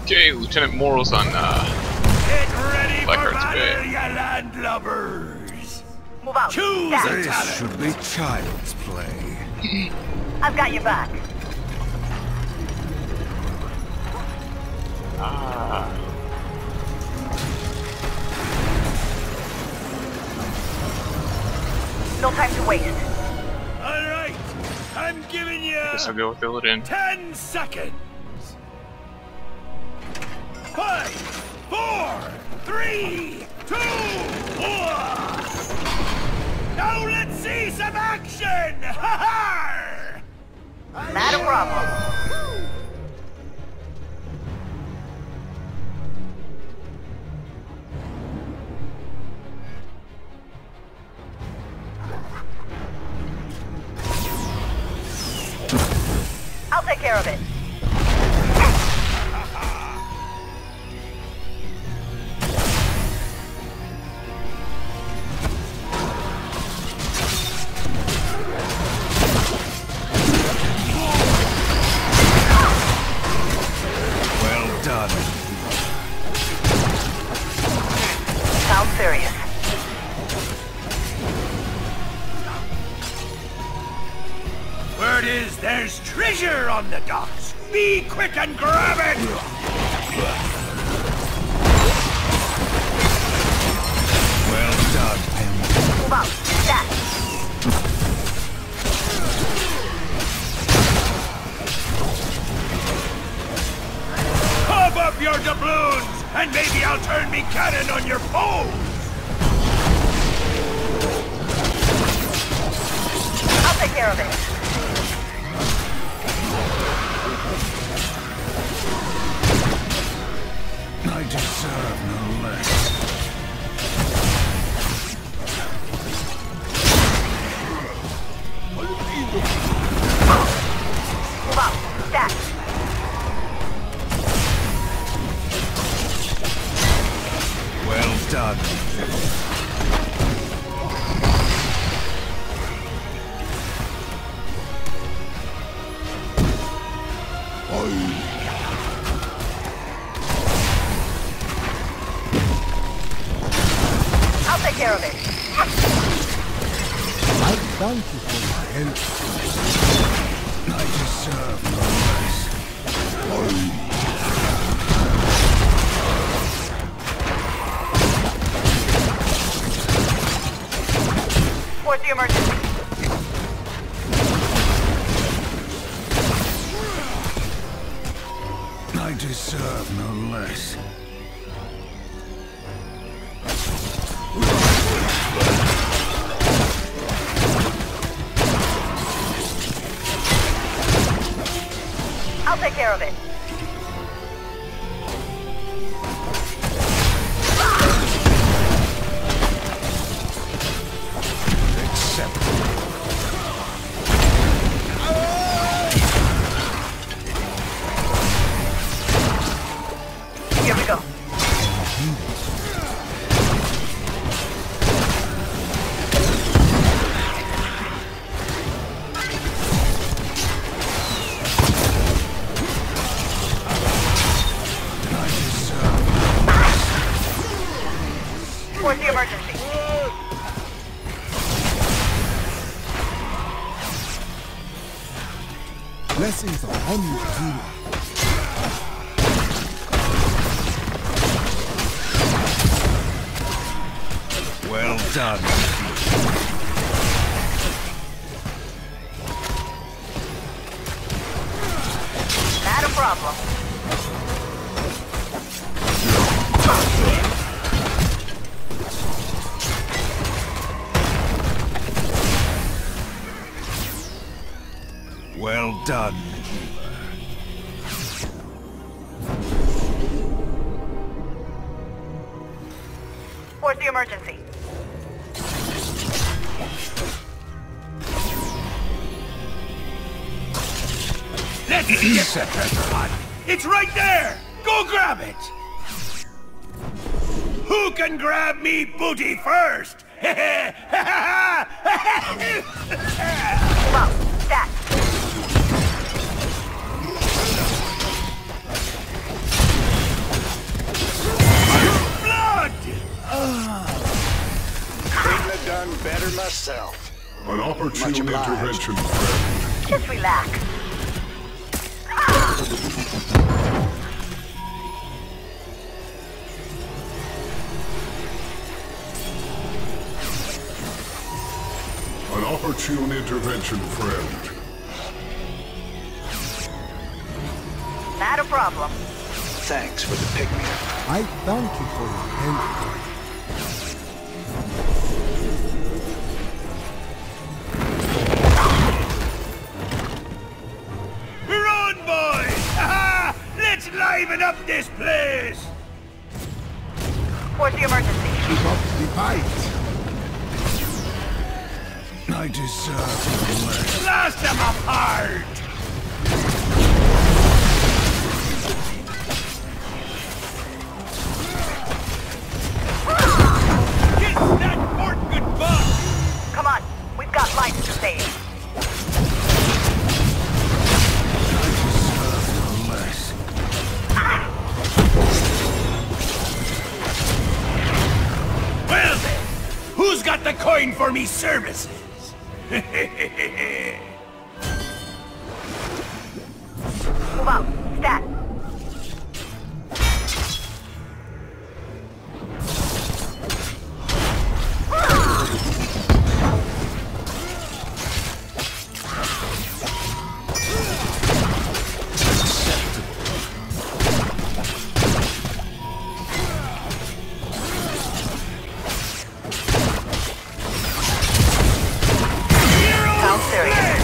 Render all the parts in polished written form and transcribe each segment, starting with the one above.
Okay, Lieutenant Morals on Get ready for Blackheart's battle, Bay. you landlubbers! Move out. Choose Dash. a This talent! should be child's play. I've got your back. No time to waste. Alright, I'm giving you Guess I'll go with Illidan. 10 seconds! 5, 4, 3, 2, 1! Now let's see some action! Ha ha! Not a problem. I'll take care of it. Well done. Sounds serious. Word is there's treasure on the docks! Be quick and grab it! Well done, Penny. Move out. Dash. Pop up your doubloons, and maybe I'll turn me cannon on your foes! I'll take care of it. I deserve no less. Move out. Dash. Well done. I'll take care of it. I thank you for your help. I deserve no less. What's the emergency? I deserve no less. I'll take care of it. Accept. Here we go. I deserve. What's the emergency? Blessings upon you, hero. Well done. Not a problem. Well done. What's the emergency? Let's get the treasure hunt! It's right there! Go grab it! Who can grab me booty first? Move out. Dash. opportune intervention, friend. Just relax. An opportune intervention, friend. Not a problem. Thanks for the pick-me-up. I thank you for your help. We're on, boys! Ha-ha! Let's liven up this place! What's the emergency? Keep up the fight. I deserve no less. Blast them apart! Get that fort good buck! Come on, we've got lives to save. I deserve no less. Well then, who's got the coin for me services? Move out. Stat. Sounds serious.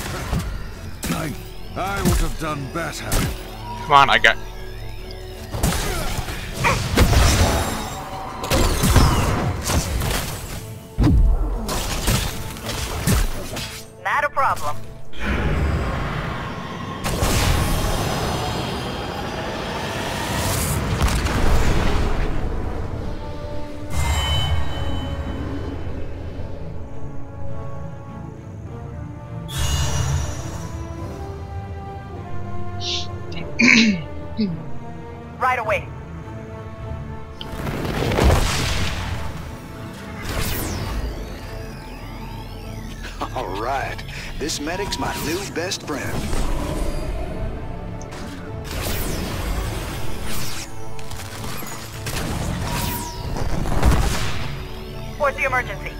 I would have done better. Come on, I got. Not a problem. Right away. All right. This medic's my new best friend. What's the emergency?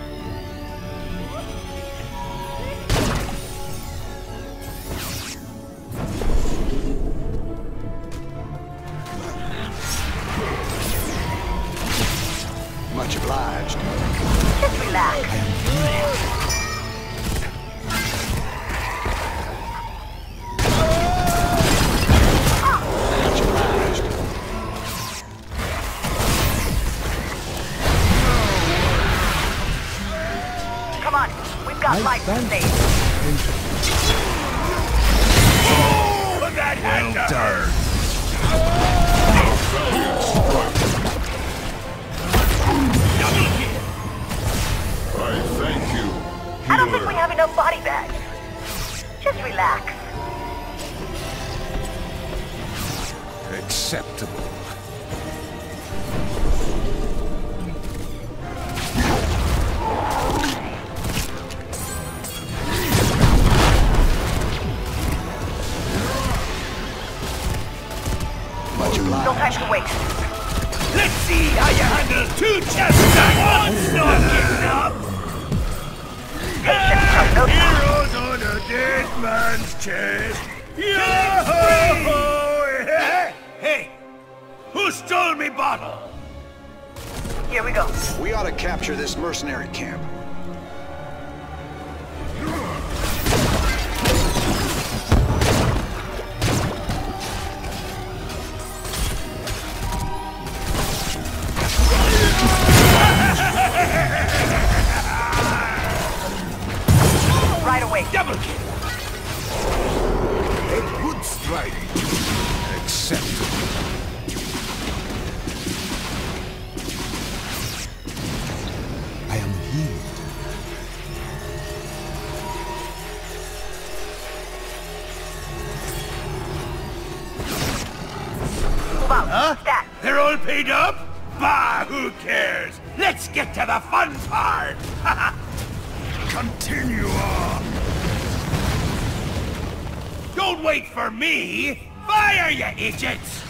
Much obliged. Just relax. Much obliged. Come on, we've got I lives to thank you. save. Oh, that had to hurt! Double kill! I thank you, I don't think we healer. have enough body bags. Just relax. Acceptable. Much No obliged. time to waste. Let's see how you handle two chests at once, knocking up! Patience from no time. Heroes on a dead man's chest! Yo-ho-ho! Hey, hey! Who stole me bottle? Here we go. We ought to capture this mercenary camp. Right away. Double kill! A good strike. Acceptable. I am healed. Move out. Stat. They're all paid up? Bah, who cares? Let's get to the fun part! continue on. Don't wait for me! Fire, you idiots!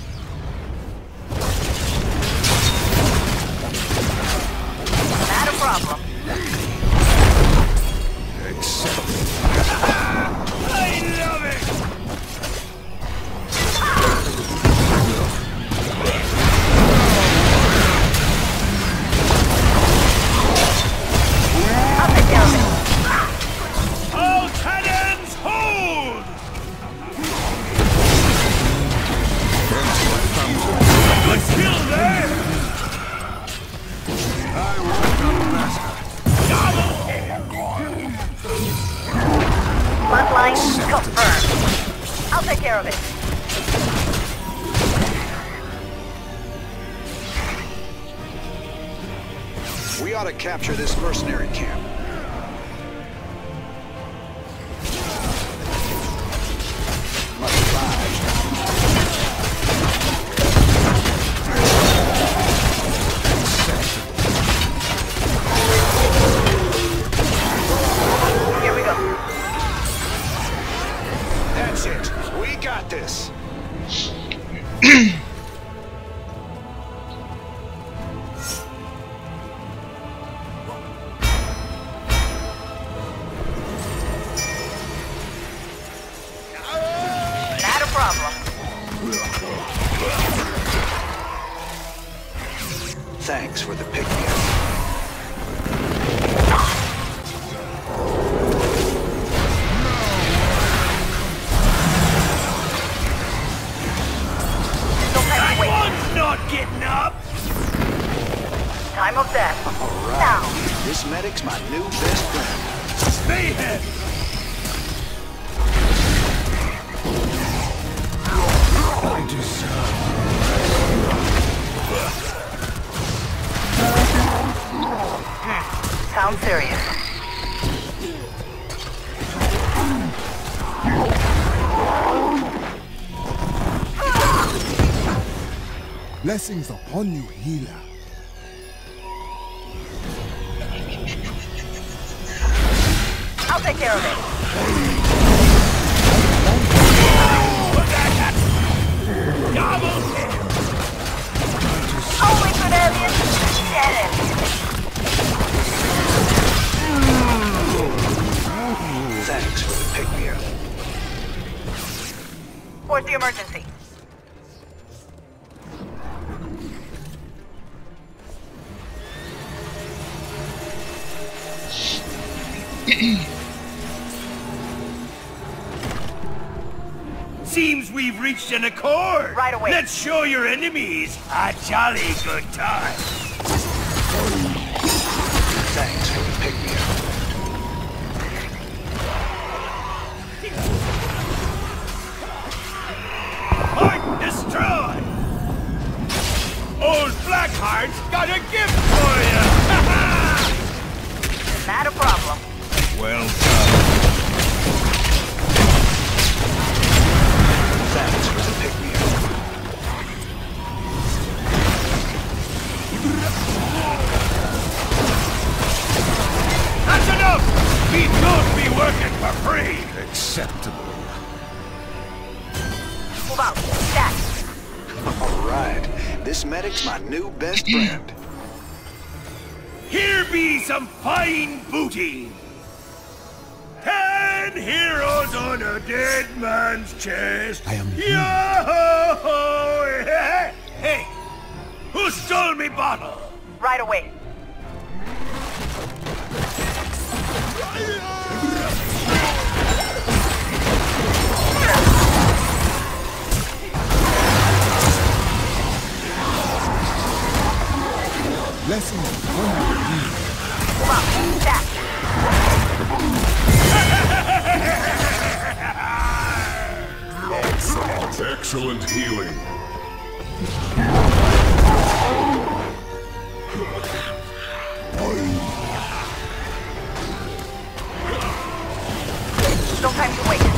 Not a problem. I love it! I'll take care of it. All cannons, hold! Good skill there! I would have done better. Bloodline confirmed. I'll take care of it. We ought to capture this mercenary camp. Much obliged. Here we go. That's it. We got this. Not a problem. Thanks for the pick-me-up. Don't have to wait. One's not getting up! Time of death. All right. Now. This medic's my new best friend. Mayhem! I deserve Sounds serious. Blessings upon you, healer. I'll take care of it. Double kill! Only good aliens, dead aliens. Thanks for the pick-me-up. What's the emergency? Seems we've reached an accord. Right away. Let's show your enemies a jolly good time. Thanks for the pick-me-up. Heart destroyed! Old Blackheart's got a gift for you! Not a problem. Well done. Thanks for the pick-me-up. That's enough! We don't be working for free! acceptable. Move out. Stack. All right. This medic's my new best friend. Here be some fine booty! 10 heroes on a dead man's chest! I am Yo-ho-ho! Hey! Who stole me bottle? Right away. Blessings upon you. Move out. Stack. Excellent healing. No time to waste.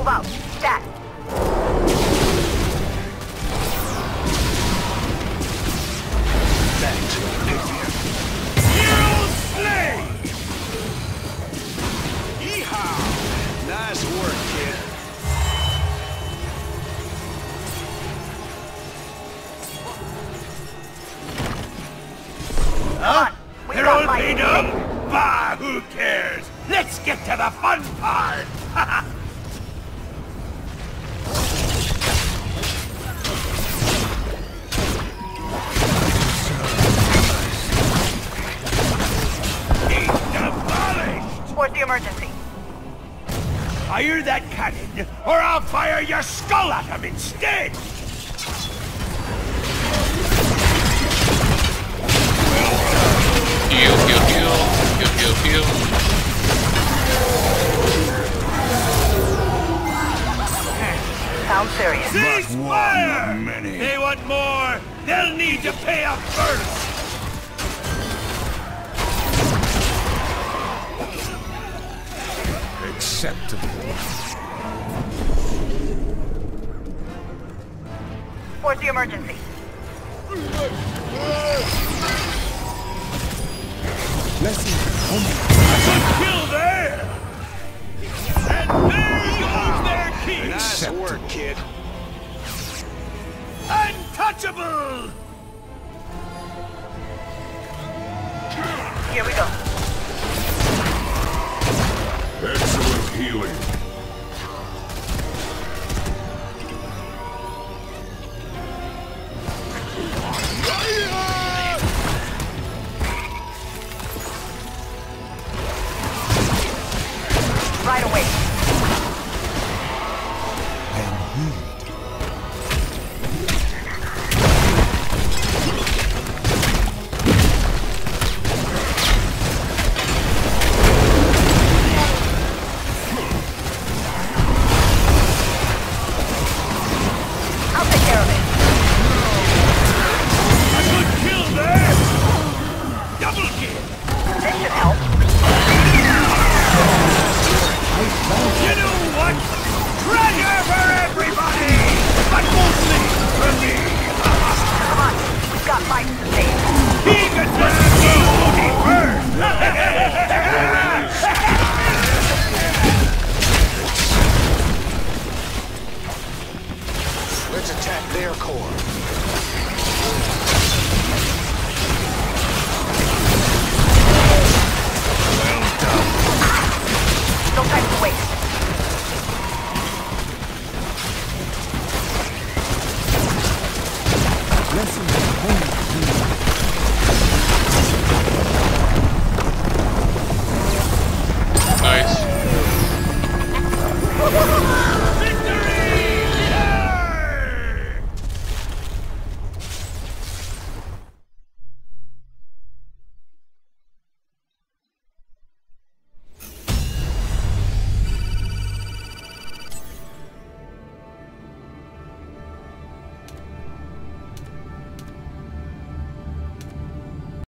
Move out. Stat. Thanks. Pick me up. Hero slay! Yeehaw! Nice work, kid. Huh? We They're got all light. paid up? Bah, who cares? Let's get to the fun part! He's demolished! What's the emergency? Fire that cannon, or I'll fire your skull at him instead! Heal, heal, heal. Heal, heal, heal. Sounds serious. Cease one fire! of many. They want more! They'll need to pay up first! Acceptable. What's the emergency? Blessings upon you. Good kill there! And there goes their king! Nice work, kid. Untouchable! Here we go. Excellent healing. Right away. I am healed. I'll take care of it. A good kill there! Double kill! This should help. You know what? Treasure for everybody! But mostly for me! Come on. We've got life to save. He can turn me first! Let's attack their core.